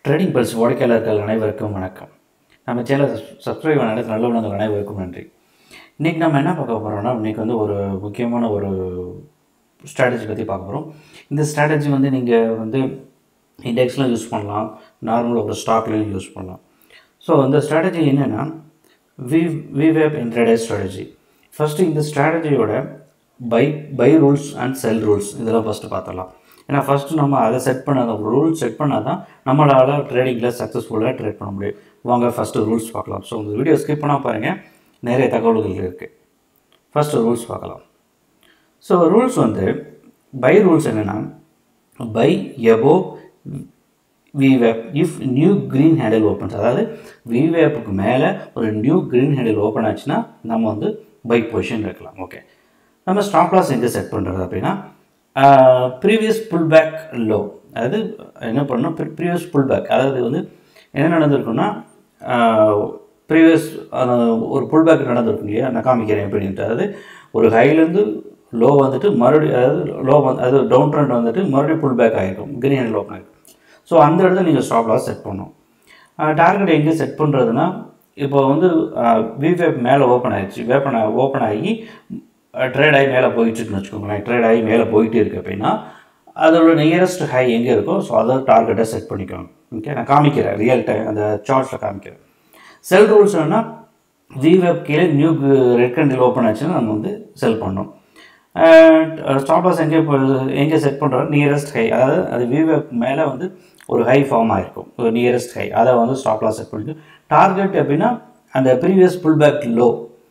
Trading pulse வாடிக்கையாளர்கள் அனைவருக்கும் வணக்கம். நம்ம சேனலை சப்ஸ்கிரைப் பண்ண நல்லவங்கள் அனைவருக்கும் நன்றி. இன்றைக்கி நம்ம என்ன பார்க்க போகிறோம்னா, இன்றைக்கி ஒரு முக்கியமான ஒரு ஸ்ட்ராட்டஜி பற்றி பார்க்க போகிறோம். இந்த ஸ்ட்ராட்டஜி நீங்கள் இண்டெக்ஸ்லாம் யூஸ் பண்ணலாம், நார்மல் ஒரு ஸ்டாக்லையும் யூஸ் பண்ணலாம். ஸோ இந்த ஸ்ட்ராட்டஜி என்னென்னா விவேப் இன்ட்ராடே ஸ்ட்ராட்டஜி. ஃபஸ்ட்டு இந்த ஸ்ட்ராட்டஜியோட buy rules and sell rules இதெல்லாம் ஃபஸ்ட்டு பார்த்துடலாம். ஏன்னா ஃபஸ்ட்டு நம்ம அதை ரூல்ஸ் செட் பண்ணால் தான் நம்மளால் ட்ரேடிங்கில் சக்ஸஸ்ஃபுல்லாக ட்ரேட் பண்ண முடியும். வாங்க ஃபஸ்ட்டு ரூல்ஸ் பார்க்கலாம். ஸோ இந்த வீடியோ ஸ்கிப் பண்ணால் பாருங்கள், நிறைய தகவல்கள் இருக்குது. ஃபஸ்ட்டு ரூல்ஸ் பார்க்கலாம். ஸோ ரூல்ஸ் பை ரூல்ஸ் என்னென்னா, பை எபோவ் விவேப் if new green handle opens. அதாவது விவேப்புக்கு மேலே ஒரு நியூ க்ரீன் ஹேண்டில் ஓப்பன் ஆச்சுன்னா நம்ம பை பொசிஷன் இருக்கலாம். ஓகே, நம்ம ஸ்டாப் லாஸ் எங்கே செட் பண்ணுறது அப்படின்னா, ப்ரீவியஸ் புல் பேக் லோ. அதாவது என்ன பண்ணணும், ப்ரீவியஸ் புல் பேக், அதாவது என்ன நடந்திருக்குன்னா, ப்ரீவியஸ் ஒரு புல் பேக் நடந்திருக்கு இல்லையா, நான் காமிக்கிறேன் எப்படின்ட்டு. அதாவது ஒரு ஹைலேருந்து லோ மறுபடியும், அதாவது லோ அது டவுன் ட்ரெண்ட் மறுபடியும் புல் பேக் ஆகிருக்கும், கிரீன் ஹேண்டில் ஓப்பன் ஆகிருக்கும். ஸோ அந்த இடத்துல நீங்கள் ஸ்டாப் லாஸ் செட் பண்ணணும். டார்கெட் எங்கே செட் பண்ணுறதுன்னா, இப்போ விவேப் மேலே ஓப்பன் ஆகிடுச்சு, ஓப்பன் ஆகி ட்ரேட் ஆகி மேலே போயிட்டுருக்குன்னு வச்சுக்கோங்களேன். ட்ரேட் ஆகி மேலே போயிட்டு இருக்குது அப்படின்னா அதோட நியரஸ்ட் ஹை எங்கே இருக்கோ ஸோ அதை டார்கெட்டை செட் பண்ணிக்கோங்க. ஓகே, நான் காமிக்கிறேன், ரியல் டைம் அந்த சார்ட்ஸில் காமிக்கிறேன். செல் ரூல்ஸ் என்னென்னா, விவேப் கீழே நியூ ரெட் கேண்டில் ஓப்பன் ஆச்சுன்னா நம்ம செல் பண்ணணும். ஸ்டாப் லாஸ் எங்கே செட் பண்ணுறோம், நியரஸ்ட் ஹை. அதாவது அது விவேப் மேலே ஒரு ஹை ஃபார்ம் ஆகிருக்கும், ஒரு நியரஸ்ட் ஹை, அதை ஸ்டாப் லாஸ் செட் பண்ணிக்கும். டார்கெட் அப்படின்னா அந்த ப்ரீவியஸ் புல் பேக் லோ,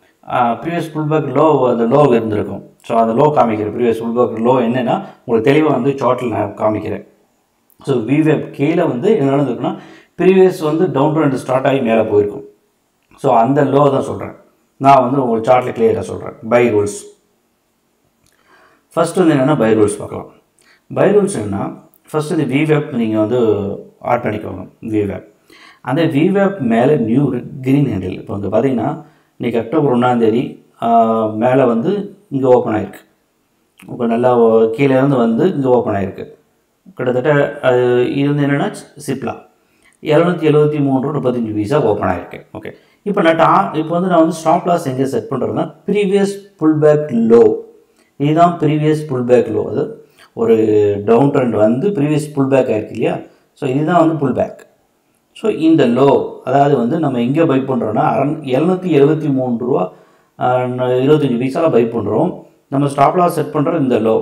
அந்த லோ இருந்திருக்கும். ஸோ அந்த லோ காமிக்கிறேன், ப்ரீவியஸ் புல் பேக் லோ என்னென்னா உங்களுக்கு தெளிவாக சார்ட்டில் நான் காமிக்கிறேன். ஸோ விவேப் கீழே என்ன நடந்திருக்குன்னா, ப்ரீவியஸ் டவுன் ட்ரெண்ட் ஸ்டார்ட் ஆகி மேலே போயிருக்கும். ஸோ அந்த லோ தான் சொல்கிறேன் நான், உங்களுக்கு சார்ட்டில் கிளியராக சொல்கிறேன். பை ரூல்ஸ் ஃபஸ்ட்டு என்னென்னா, பை ரூல்ஸ் பார்க்கலாம். பை ரூல்ஸ் என்னென்னா, ஃபஸ்ட்டு இந்த விவேப் நீங்கள் ஆட் பண்ணிக்கோங்க. விவேப், அந்த விவேப் மேலே நியூ க்ரீன் ஹேண்டில். இப்போ பார்த்தீங்கன்னா இன்றைக்கி அக்டோபர் 1 மேலே இங்கே ஓப்பன் ஆகிருக்கு. இப்போ நல்லா கீழே இங்கே ஓப்பன் ஆகிருக்கு. கிட்டத்தட்ட அது என்னென்னா சிப்லா 773.35 பைசா ஓப்பன் ஆகிருக்கு. ஓகே, இப்போ நான் ஸ்டாப் லாஸ் எங்கே செட் பண்ணுறதுன்னா, ப்ரீவியஸ் புல் பேக் லோ. இதுதான் ப்ரீவியஸ் புல் பேக் லோ. அது ஒரு down trend previous pull back ஆகிருக்கு இல்லையா. ஸோ இதுதான் புல் பேக். ஸோ இந்த லோ, அதாவது நம்ம எங்கே பை பண்ணுறோன்னா 773.25 பைசாவில் பை பண்ணுறோம். நம்ம ஸ்டாப் லாஸ் செட் பண்ணுறோம் இந்த லோ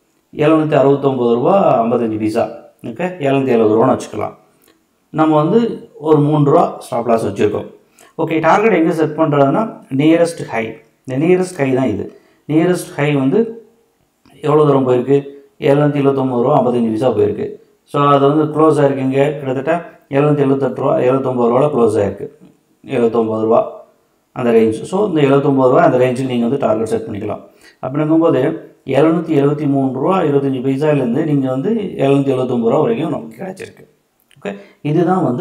769.55 பைசா. ஓகே, 770 வச்சுக்கலாம். நம்ம ஒரு 3 ரூபா ஸ்டாப் லாஸ் வச்சுருக்கோம். ஓகே, டார்கெட் எங்கே செட் பண்ணுறதுன்னா, நியரஸ்ட் ஹை. இந்த நியரஸ்ட் ஹை தான் இது. நியரஸ்ட் ஹை எவ்வளோ தூரம் போயிருக்கு, 779.55 பைசா போயிருக்கு. ஸோ அது க்ளோஸ் ஆகிருக்குங்க, கிட்டத்தட்ட 778 ரூபா 79 ரூபாவில் க்ளோஸ் ஆகிருக்கு. 79 ரூபா அந்த ரேஞ்ச். ஸோ இந்த 79 ரூபா அந்த ரேஞ்சில் நீங்கள் டார்கெட் செட் பண்ணிக்கலாம். அப்படிங்கும்போது 773.25 பைசாலேருந்து நீங்கள் 779 ரூபா வரைக்கும் நமக்கு கிடைச்சிருக்கு. ஓகே, இதுதான்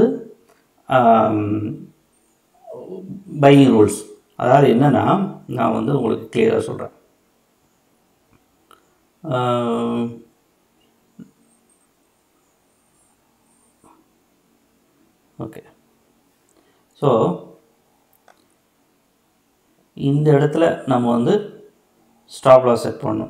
பையிங் ரூல்ஸ். அதாவது என்னென்னா, நான் உங்களுக்கு கிளியராக சொல்கிறேன். ஓகே, ஸோ இந்த இடத்துல நம்ம ஸ்டாப் லாஸ் செட் பண்ணணும்.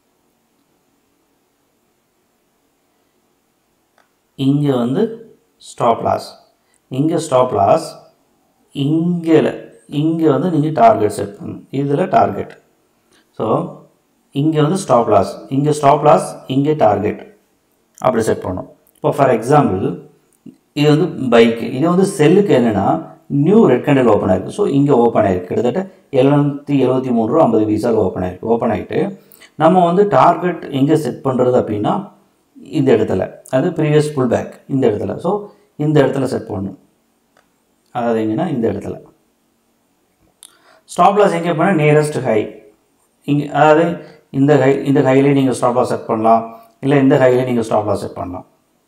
இங்கே ஸ்டாப் லாஸ், இங்கே ஸ்டாப் லாஸ், இங்கே நீங்கள் டார்கெட் செட் பண்ணணும். இதில் டார்கெட். ஸோ இங்கே ஸ்டாப் லாஸ், இங்கே ஸ்டாப் லாஸ், இங்கே டார்கெட், அப்படி செட் பண்ணணும். இப்போ ஃபார் எக்ஸாம்பிள் இது பைக்கு, இது செல்லுக்கு என்னென்னா நியூ ரெட் கேண்டில் ஓப்பன் ஆகிருக்கு. ஸோ இங்கே ஓப்பன் ஆகிருக்கு, கிட்டத்தட்ட 773.50 பைசாவில் ஓப்பன் ஆகிருக்கு. ஓப்பன் ஆகிட்டு நம்ம டார்கெட் எங்கே செட் பண்ணுறது அப்படின்னா, இந்த இடத்துல, அது ப்ரீவியஸ் புல் பேக் இந்த இடத்துல. ஸோ இந்த இடத்துல செட் பண்ணணும். அதாவது எங்கன்னா இந்த இடத்துல ஸ்டாப் லாஸ் எங்கே பண்ணால் நியரஸ்ட் ஹை இங்கே, அதாவது இந்த ஹைலே நீங்கள் ஸ்டாப் லாஸ் செட் பண்ணலாம், இல்லை இந்த ஹைலே நீங்கள் ஸ்டாப் லாஸ் செட் பண்ணலாம்.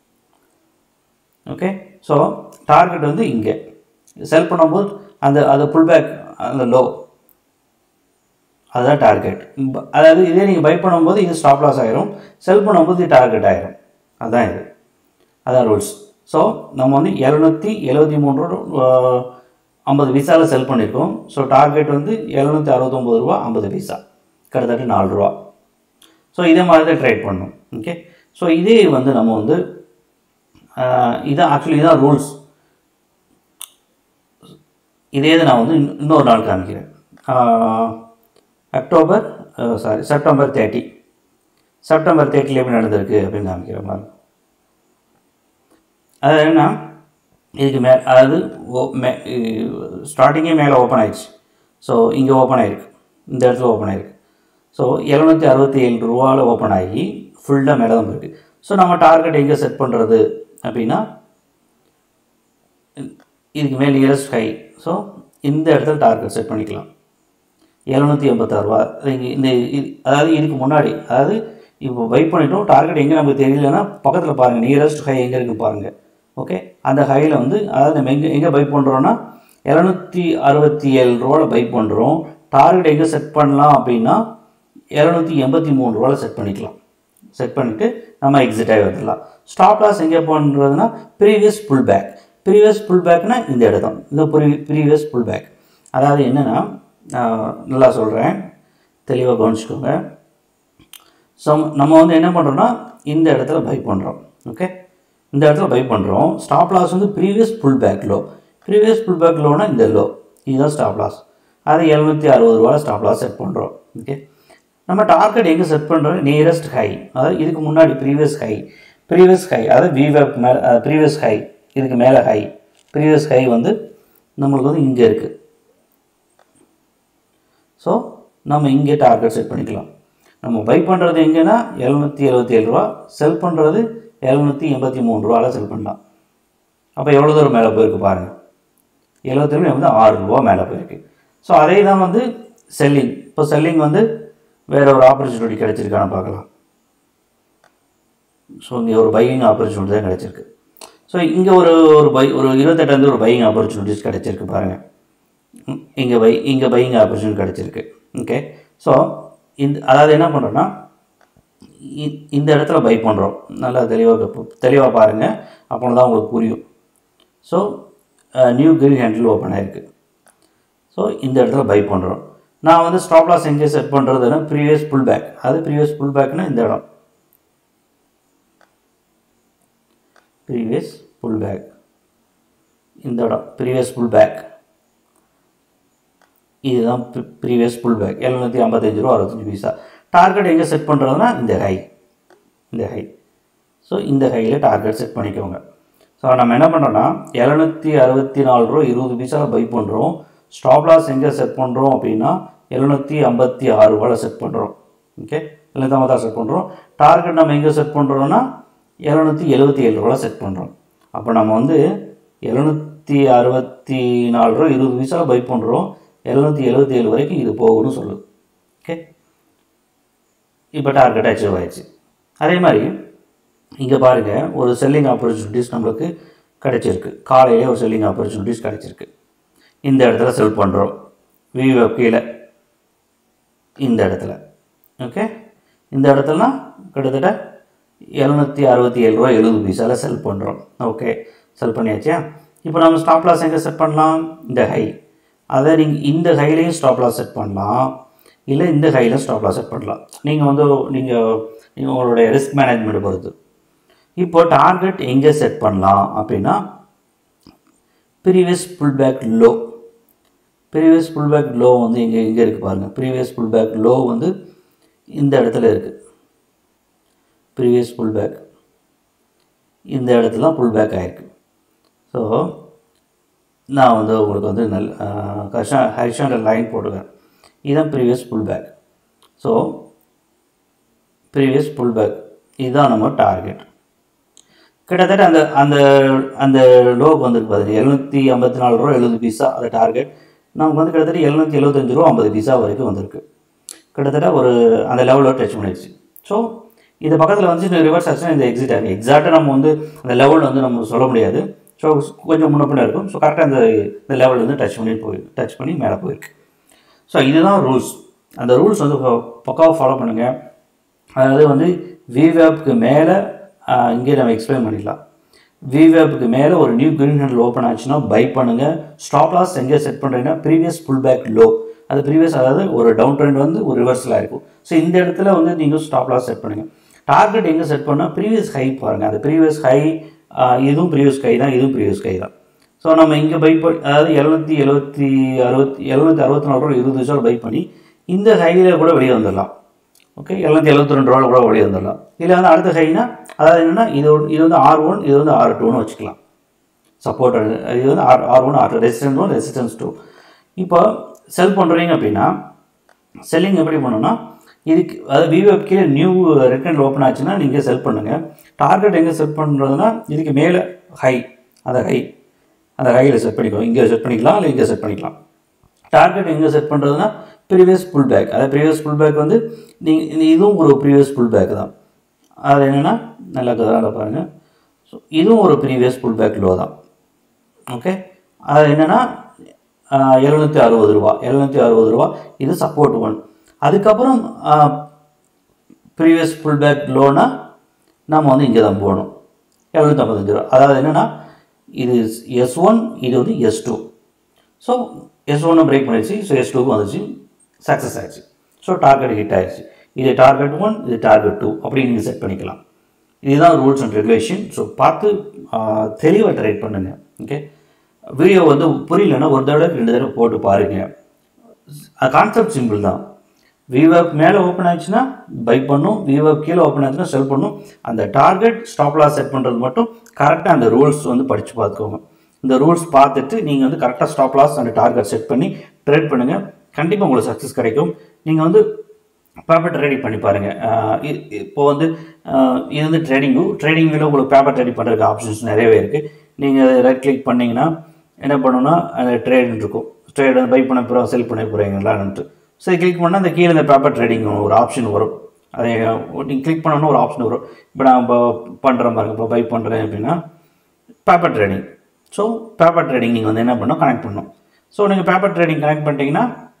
ஓகே, ஸோ டார்கெட் இங்கே செல் பண்ணும்போது அந்த புல் பேக் அந்த லோ, அதுதான் டார்கெட். அதாவது இதே நீங்கள் பை பண்ணும்போது இது ஸ்டாப் லாஸ் ஆயிரும், செல் பண்ணும்போது இது டார்கெட் ஆயிரும். அதுதான் இது, அதான் ரூல்ஸ். ஸோ நம்ம வந்து 773 50 பைசாவில் செல் பண்ணியிருக்கோம். ஸோ டார்கெட் வந்து 769 ரூபா 50 பைசா, கிட்டத்தட்ட 4 ரூபா. ஸோ இதே மாதிரி தான் ட்ரேட் பண்ணணும். ஓகே, ஸோ இதே வந்து நம்ம வந்து இதான் ஆக்சுவலி இதான் ரூல்ஸ். இதே நான் வந்து இன்னொரு நாள் காமிக்கிறேன். செப்டம்பர் 30 எப்படி நடந்திருக்கு அப்படின்னு காமிக்கிறேன் பாருங்க. அதாவது என்ன, இதுக்கு மேலே அதாவது ஸ்டார்டிங்கே மேலே ஓப்பன் ஆயிடுச்சு. ஸோ இங்கே ஓப்பன் ஆகிருக்கு, இந்த இடத்துல ஓப்பன் ஆகிருக்கு. ஸோ 767 ரூபாவில் ஓப்பன் ஆகி ஃபுல்லாக மேலே தான் இருக்குது. ஸோ நம்ம டார்கெட் எங்கே செட் பண்ணுறது அப்படின்னா இதுக்கு மேலே நியரஸ்ட் ஹை. ஸோ இந்த இடத்துல டார்கெட் செட் பண்ணிக்கலாம் 786 ரூபா. இந்த அதாவது இதுக்கு முன்னாடி, அதாவது இப்போ பை பண்ணிட்டோம், டார்கெட் எங்கே நமக்கு தெரியலன்னா பக்கத்தில் பாருங்கள், நியரஸ்ட் ஹை எங்கே இருக்குது பாருங்கள். ஓகே, அந்த ஹையில் வந்து அதாவது நம்ம எங்கே பை பண்ணுறோன்னா 767 ரூபாவில் பை பண்ணுறோம். டார்கெட் எங்கே செட் பண்ணலாம் அப்படின்னா 783 ரூபாவில் செட் பண்ணிக்கலாம். செட் பண்ணிவிட்டு நம்ம எக்ஸிட் ஆகி வந்துடலாம். ஸ்டாப் லாஸ் எங்கே பண்ணுறதுன்னா ப்ரீவியஸ் புல் பேக்னா இந்த இடம், இந்த ப்ரீவியஸ் புல் பேக். அதாவது என்னென்னா நல்லா சொல்கிறேன், தெளிவாக கவனிச்சுக்கோங்க. ஸோ நம்ம வந்து என்ன பண்ணுறோன்னா இந்த இடத்துல பை பண்ணுறோம். ஓகே, இந்த இடத்துல பை பண்ணுறோம். ஸ்டாப் லாஸ் வந்து ப்ரீவியஸ் புல் பேக் லோனா இந்த லோ, இதுதான் ஸ்டாப் லாஸ். அது 760 ரூபாவில் ஸ்டாப் லாஸ் செட் பண்ணுறோம். ஓகே, நம்ம டார்கெட் எங்கே செட் பண்ணுறோம், நியரஸ்ட் ஹை, அதாவது இதுக்கு முன்னாடி ப்ரீவியஸ் ஹை அதாவது விவேப் மேலே ப்ரீவியஸ் ஹை, இதுக்கு மேலே ஹை, ப்ரீவியஸ் ஹை வந்து நம்மளுக்கு வந்து இங்கே இருக்குது. ஸோ நம்ம இங்கே டார்கெட் செட் பண்ணிக்கலாம். நம்ம பை பண்ணுறது எங்கேன்னா 777 ரூபா, செல் பண்ணுறது 783 ரூபாவில் செல் பண்ணலாம். அப்போ எவ்வளோ தூரம் மேலே போயிருக்கு பாருங்கள், 77 வந்து 6 ரூபா மேலே போயிருக்கு. ஸோ அதே தான் வந்து செல்லிங். இப்போ செல்லிங் வந்து வேறு ஒரு ஆப்பர்ச்சுனிட்டி கிடச்சிருக்கான்னு பார்க்கலாம். ஸோ இங்கே ஒரு பையிங் ஆப்பர்ச்சுனிட்டி தான் கிடச்சிருக்கு. ஸோ இங்கே ஒரு 28 ஒரு பையிங் ஆப்பர்ச்சுனிட்டிஸ் கிடச்சிருக்கு பாருங்கள். இங்கே பையிங் ஆப்பர்ச்சுனிட்டி கிடச்சிருக்கு. ஓகே, ஸோ அதாவது என்ன பண்ணுறோன்னா இந்த இடத்துல பை பண்ணுறோம். நல்லா தெளிவாக பாருங்கள், அப்போ தான் உங்களுக்கு புரியும். So new green handle open ஆகிருக்கு. ஸோ இந்த இடத்துல பை பண்ணுறோம். நான் வந்து ஸ்டாப் லாஸ் எங்கே செட் பண்ணுறதுன்னா ப்ரீவியஸ் புல் பேக், அது ப்ரீவியஸ் புல் பேக்னா இந்த இடம், ப்ரீவியஸ் புல் பேக், இந்த இடம் ப்ரீவியஸ் புல் பேக், இதுதான் ப்ரீவியஸ் புல் பேக் 755 ரூபா 65 பைசா. டார்கெட் எங்கே செட் பண்ணுறதுனா இந்த ஹை. ஸோ இந்த ஹையில் டார்கெட் செட் பண்ணிக்கோங்க. ஸோ நம்ம என்ன பண்ணுறோன்னா 764 ரூபா 20 பைசாவில் பை பண்ணுறோம். ஸ்டாப் லாஸ் எங்கே செட் பண்ணுறோம் அப்படின்னா 756 ரூபாவில் செட் பண்ணுறோம். ஓகே, 756 செட் பண்ணுறோம். டார்கெட் நம்ம எங்கே செட் பண்ணுறோன்னா 777 ரூபாவில் செட் பண்ணுறோம். அப்போ நம்ம வந்து 764 ரூபா 20 பைசாவில் பை பண்ணுறோம். 777 வரைக்கும் இது போகணும்னு சொல்லுது. ஓகே, இப்போ டார்கெட் அச்சீவ் ஆயிடுச்சு. அதே மாதிரி இங்கே பாருங்கள், ஒரு செல்லிங் ஆப்பர்ச்சுனிட்டிஸ் நம்மளுக்கு கிடச்சிருக்கு. காலையிலே ஒரு செல்லிங் ஆப்பர்ச்சுனிட்டிஸ் கிடச்சிருக்கு. இந்த இடத்துல செல் பண்ணுறோம், விவேப் கீழே இந்த இடத்துல. ஓகே, இந்த இடத்துலனா கிட்டத்தட்ட 767 ரூபா 70 பைசாவில் செல் பண்ணுறோம். ஓகே, செல் பண்ணியாச்சா. இப்போ நம்ம ஸ்டாப் லாஸ் எங்கே செட் பண்ணலாம், இந்த ஹை. அதை நீங்கள் இந்த ஹைலையும் ஸ்டாப் லாஸ் செட் பண்ணலாம், இல்லை இந்த ஹையில் ஸ்டாப் லாஸ் செட் பண்ணலாம். நீங்கள் வந்து உங்களுடைய ரிஸ்க் மேனேஜ்மெண்ட் பொறுத்து. இப்போ டார்கெட் எங்கே செட் பண்ணலாம் அப்படின்னா ப்ரீவியஸ் புல் பேக் லோ வந்து எங்கே இருக்குது பாருங்கள். ப்ரீவியஸ் புல் பேக் லோ வந்து இந்த இடத்துல இருக்குது. ப்ரீவியஸ் புல் பேக் இந்த இடத்துல புல் பேக் ஆகிருக்கு. ஸோ நான் வந்து உங்களுக்கு வந்து ஹரிஷாண்டல் லைன் போட்டுக்கிறேன். இதுதான் previous pull back. So previous pull back இதுதான் நம்ம டார்கெட். கிட்டத்தட்ட அந்த அந்த அந்த லோக்கு வந்துருக்கு பாருங்கள், 754 ரூபா 70 பைசா அது டார்கெட். நமக்கு வந்து கிட்டத்தட்ட 775 ரூபா 50 பைசா வரைக்கும் வந்திருக்கு. கிட்டத்தட்ட ஒரு அந்த லெவலில் டச் பண்ணிடுச்சு. ஸோ இது பக்கத்தில் வந்து ரிவர்ஸ் ஆச்சுன்னா இந்த எக்ஸிட் ஆகும். எக்ஸாக்டாக நம்ம வந்து அந்த லெவல் வந்து நம்ம சொல்ல முடியாது. ஸோ கொஞ்சம் முன்னப்பின இருக்கும். ஸோ கரெக்டாக இந்த லெவல் வந்து டச் பண்ணி மேலே போயிருக்கு. ஸோ இதுதான் ரூல்ஸ். அந்த ரூல்ஸ் வந்து பக்காவாக ஃபாலோ பண்ணுங்கள். அதாவது வந்து விவேப்க்கு மேலே இங்கே நம்ம எக்ஸ்பிளைன் பண்ணிடலாம். VWAPக்கு மேலே ஒரு நியூ க்ரீன் ஹேண்டில் ஓப்பன் ஆச்சுன்னா பை பண்ணுங்கள். ஸ்டாப் லாஸ் எங்கே செட் பண்ணுறீங்கன்னா ப்ரீவியஸ் புல் பேக் லோ, அது ப்ரீவியஸ் அதாவது ஒரு டவுன் ட்ரெண்ட் வந்து ஒரு ரிவர்ஸில் இருக்கும். ஸோ இந்த இடத்துல வந்து நீங்கள் ஸ்டாப் லாஸ் செட் பண்ணுங்கள். டார்கெட் எங்கே செட் பண்ணால் ப்ரீவியஸ் ஹை பாருங்கள். அந்த ப்ரீவியஸ் ஹை இதுவும் ப்ரீவியஸ் ஹை தான், இதுவும் ப்ரீவியஸ் ஹை தான். ஸோ நம்ம இங்கே பை பண்ணி அதாவது 764 பை பண்ணி இந்த ஹையில் கூட வெளியே வந்துடலாம். ஓகே, 772 கூட வெளியே வந்துடலாம். இல்லை வந்து அடுத்த ஹைனா அதாவது என்னென்னா இது வந்து R1, இது வந்து R2ன்னு வச்சுக்கலாம். சப்போர்ட் இது வந்து R1 R2, ரெசிஸ்டன்ஸ் 1 ரெசிஸ்டன்ஸ் 2. இப்போ செல் பண்ணுறீங்க அப்படின்னா செல்லிங் எப்படி பண்ணணும்னா இதுக்கு அதாவது VWAPக்கு நியூ ரெக்கண்ட் ஓப்பன் ஆச்சுன்னா நீங்கள் செல் பண்ணுங்கள். டார்கெட் எங்கே செட் பண்ணுறதுனா இதுக்கு மேலே ஹை, அந்த ஹையில் செட் பண்ணிக்கலாம். இங்கே செட் பண்ணிக்கலாம், இல்லை இங்கே செட் பண்ணிக்கலாம். டார்கெட் எங்கே செட் பண்ணுறதுனா ப்ரீவியஸ் புல் பேக், அதாவது ப்ரீவியஸ் புல் பேக் வந்து நீங்கள் இதுவும் ஒரு ப்ரீவியஸ் புல் பேக் தான். அது என்னென்னா நல்லா பாருங்கள். ஸோ இதுவும் ஒரு ப்ரீவியஸ் புல் பேக் லோ தான். ஓகே, அது என்னென்னா 760 ரூபா, இது சப்போர்ட் 1. அதுக்கப்புறம் ப்ரீவியஸ் புல் பேக் லோனா நம்ம வந்து இங்கே தான் போகணும் 755 ரூபா. அதாவது என்னென்னா இது S1, இது வந்து S2. ஸோ S1 பிரேக் பண்ணிடுச்சு, ஸோ S2க்கு வந்துச்சு, சக்ஸஸ் ஆகிடுச்சு. ஸோ டார்கெட் ஹிட் ஆகிடுச்சு. இது டார்கெட் 1, இது டார்கெட் 2 அப்படி நீங்கள் செட் பண்ணிக்கலாம். இதுதான் ரூல்ஸ் அண்ட் ரெகுலேஷன். ஸோ பார்த்து தெளிவாக ட்ரைட் பண்ணுங்கள். ஓகே, வீடியோ வந்து புரியலன்னா ஒரு தடவை 2 தடவை போட்டு பாருங்கள். கான்செப்ட் சிம்பிள் தான். VWAP மேலே ஓப்பன் ஆச்சுன்னா பை பண்ணும், VWAP கீழே ஓப்பன் ஆச்சுன்னா செல் பண்ணும். அந்த டார்கெட் ஸ்டாப் லாஸ் செட் பண்ணுறது மட்டும் கரெக்டாக அந்த ரூல்ஸ் வந்து படித்து பார்த்துக்கோங்க. இந்த ரூல்ஸ் பார்த்துட்டு நீங்கள் வந்து கரெக்டாக ஸ்டாப் லாஸ் அந்த டார்கெட் செட் பண்ணி ட்ரேட் பண்ணுங்கள். கண்டிப்பாக உங்களுக்கு சக்ஸஸ் கிடைக்கும். நீங்கள் வந்து பேப்பர் ட்ரேடிங் பண்ணி பாருங்கள். இப்போது வந்து இது வந்து ட்ரேடிங்கில் உங்களுக்கு பேப்பர் ட்ரேடிங் பண்ணுறதுக்கு ஆப்ஷன்ஸ் நிறையவே இருக்குது. நீங்கள் ரைட் கிளிக் பண்ணிங்கன்னா என்ன பண்ணணும்னா அந்த ட்ரேடுன்னு இருக்கும். ட்ரேட் பை பண்ண போகிறோம், செல் பண்ண போகிறீங்களான்ட்டு. ஸோ கிளிக் பண்ணால் அந்த கீழே இந்த பேப்பர் ட்ரேடிங் ஒரு ஆப்ஷன் வரும். அதை நீங்கள் கிளிக் பண்ணணும்னா ஒரு ஆப்ஷன் வரும். இப்போ நான் இப்போ பண்ணுறேன் பாருங்கள், இப்போ பை பண்ணுறேன் அப்படின்னா paper trading. So paper trading நீங்கள் வந்து என்ன பண்ணணும், கனெக்ட் பண்ணணும். ஸோ நீங்கள் பேப்பர் ட்ரேடிங் கனெக்ட் பண்ணிட்டீங்கன்னா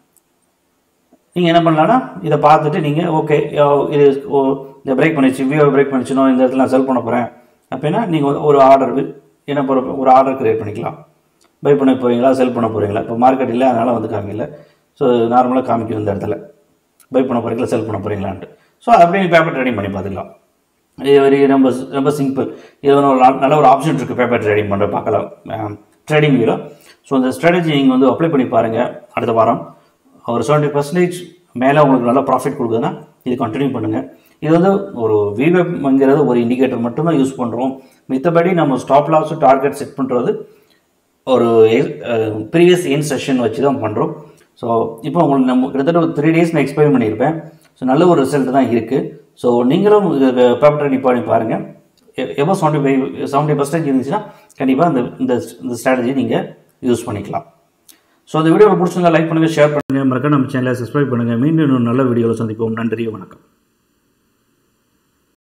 நீங்கள் என்ன பண்ணலான்னா இதை பார்த்துட்டு நீங்கள் ஓகே இது இந்த பிரேக் பண்ணிச்சு, பிரேக் பண்ணிச்சுனோ இந்த இடத்துல நான் செல் பண்ண போகிறேன் அப்படின்னா நீங்கள் ஒரு ஆர்டர் என்ன ஒரு ஆர்டர் க்ரியேட் பண்ணிக்கலாம். பை பண்ண போகிறீங்களா, செல் பண்ண போகிறீங்களா. இப்போ மார்க்கெட் இல்லை, அதனால் வந்து காமிக்கல. ஸோ நார்மலாக காமிக்கும் இந்த இடத்துல பை பண்ண போகிறீங்களா, செல் பண்ண போகிறீங்களான்ட்டு. ஸோ அதை அப்படியே பேப்பர் ட்ரேடிங் பண்ணி பார்த்துக்கலாம். இது வெரி ரொம்ப சிம்பிள். இது வந்து ஒரு நல்ல ஒரு ஆப்ஷன் இருக்குது பேப்பர் ட்ரேடிங் பண்ணுற பார்க்கலாம் ட்ரேடிங் வியூவில். ஸோ இந்த ஸ்ட்ராட்டஜி நீங்கள் வந்து அப்ளை பண்ணி பாருங்கள். அடுத்த வாரம் ஒரு 70% மேலே உங்களுக்கு நல்லா ப்ராஃபிட் கொடுக்குதுன்னா இது கண்டினியூ பண்ணுங்கள். இது வந்து ஒரு VWAPங்கிறது ஒரு இண்டிகேட்டர் மட்டும்தான் யூஸ் பண்ணுறோம். மித்தபடி நம்ம ஸ்டாப் லாஸ் டார்கெட் செட் பண்ணுறது ஒரு ப்ரீவியஸ் எண்ட் செஷன் வச்சு தான் பண்ணுறோம். ஸோ இப்போ உங்களுக்கு நம்ம கிட்டத்தட்ட ஒரு 3 days நான் எக்ஸ்பிளைன் பண்ணியிருப்பேன். ஸோ நல்ல ஒரு ரிசல்ட் தான் இருக்குது. ஸோ நீங்களும் பேப்பர் ட்ரேடிங் பண்ணி பாருங்கள். எவ்வளோ 70% இருந்துச்சுன்னா கண்டிப்பாக இந்த ஸ்ட்ராட்டஜி நீங்கள் யூஸ் பண்ணிக்கலாம். ஸோ அந்த வீடியோவில் பிடிச்சிருந்தா லைக் பண்ணுங்கள், ஷேர் பண்ணுங்கள், மறக்காம நம்ம சேனலை சப்ஸ்கிரைப் பண்ணுங்கள். மீண்டும் இன்னும் நல்ல வீடியோவில் சந்திப்போம். நன்றி, வணக்கம்.